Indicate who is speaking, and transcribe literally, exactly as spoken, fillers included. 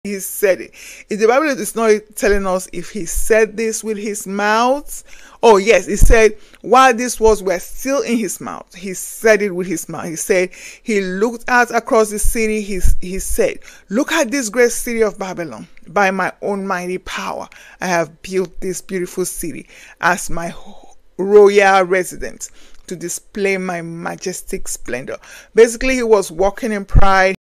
Speaker 1: He said it. If the Bible is not telling us if he said this with his mouth. Oh yes, he said while these words were still in his mouth, he said it with his mouth. He said he looked out across the city. He, he said, look at this great city of Babylon. By my own mighty power, I have built this beautiful city as my royal residence to display my majestic splendor. Basically, he was walking in pride.